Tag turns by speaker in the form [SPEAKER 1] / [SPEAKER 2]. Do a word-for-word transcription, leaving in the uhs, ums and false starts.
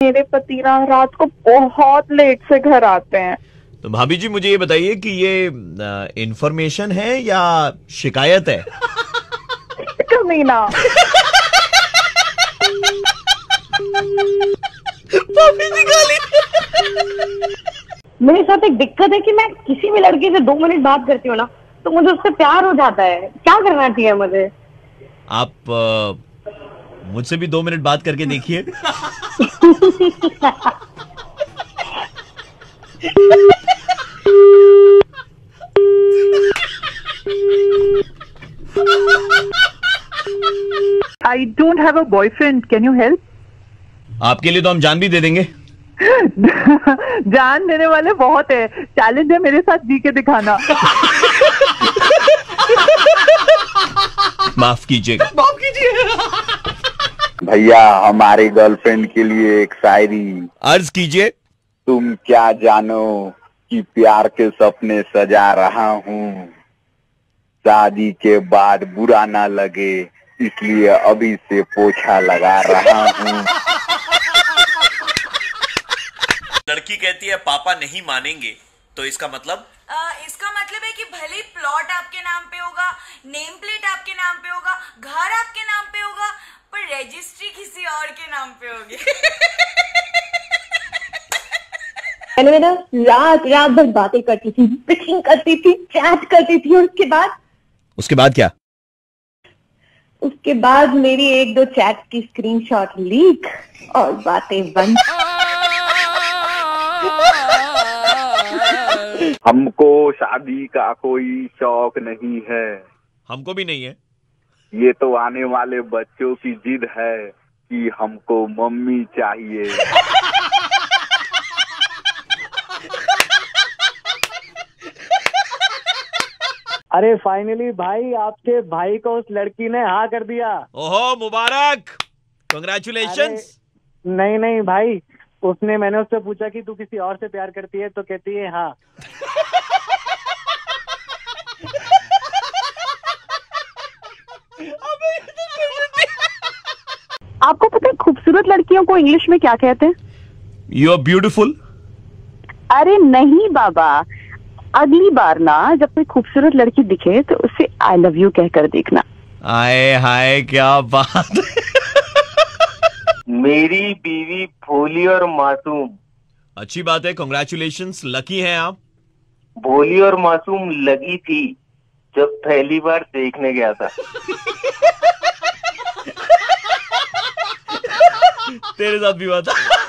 [SPEAKER 1] मेरे पति ना रात को बहुत लेट से घर आते हैं।
[SPEAKER 2] तो भाभी जी मुझे ये बताइए कि ये इंफॉर्मेशन है या शिकायत है?
[SPEAKER 1] कमीना।
[SPEAKER 2] भाभी जी गाली।
[SPEAKER 3] मेरे साथ एक दिक्कत है कि मैं किसी भी लड़के से दो मिनट बात करती हूँ ना तो मुझे उससे प्यार हो जाता है। क्या करना चाहिए मुझे?
[SPEAKER 2] आप आ, मुझसे भी दो मिनट बात करके देखिए।
[SPEAKER 1] I don't have a boyfriend. Can you help?
[SPEAKER 2] आपके लिए तो हम जान भी दे देंगे।
[SPEAKER 1] जान देने वाले बहुत है। चैलेंज है मेरे साथ जी के दिखाना।
[SPEAKER 2] माफ कीजिएगा।
[SPEAKER 1] माफ कीजिए।
[SPEAKER 4] भैया हमारी गर्लफ्रेंड के लिए एक शायरी।
[SPEAKER 2] अर्ज कीजिए।
[SPEAKER 4] तुम क्या जानो कि प्यार के सपने सजा रहा हूँ, शादी के बाद बुरा ना लगे इसलिए अभी से पोछा लगा रहा हूँ।
[SPEAKER 2] लड़की कहती है पापा नहीं मानेंगे, तो इसका मतलब?
[SPEAKER 5] आ, इसका मतलब है कि भले ही प्लॉट आपके नाम पे होगा, नेम प्लेट आपके नाम पे होगा, घर आपके नाम पे होगा, पर रजिस्ट्री किसी और के नाम पे होगी।
[SPEAKER 3] मैंने ना रात रात भर बातें करती थी, पिचिंग करती थी, चैट करती थी और उसके बाद
[SPEAKER 2] उसके बाद क्या?
[SPEAKER 3] उसके बाद मेरी एक दो चैट की स्क्रीनशॉट लीक और बातें बंद।
[SPEAKER 4] हमको शादी का कोई शौक नहीं है।
[SPEAKER 2] हमको भी नहीं है।
[SPEAKER 4] ये तो आने वाले बच्चों की जिद है कि हमको मम्मी चाहिए।
[SPEAKER 6] अरे फाइनली भाई आपके भाई को उस लड़की ने हाँ कर दिया।
[SPEAKER 2] ओहो मुबारक, कांग्रेचुलेशंस।
[SPEAKER 6] नहीं नहीं भाई, उसने मैंने उससे पूछा कि तू किसी और से प्यार करती है तो कहती है हाँ।
[SPEAKER 1] आपको पता है खूबसूरत लड़कियों को इंग्लिश में क्या कहते हैं?
[SPEAKER 2] You are beautiful.
[SPEAKER 1] अरे नहीं बाबा, अगली बार ना जब कोई खूबसूरत लड़की दिखे तो उसे आई लव यू कहकर देखना।
[SPEAKER 2] आए हाय क्या बात।
[SPEAKER 7] मेरी बीवी भोली और मासूम।
[SPEAKER 2] अच्छी बात है, कांग्रेचुलेशंस, लकी हैं आप।
[SPEAKER 7] भोली और मासूम लगी थी जब पहली बार देखने गया था।
[SPEAKER 2] तेरे साथ भी हुआ था।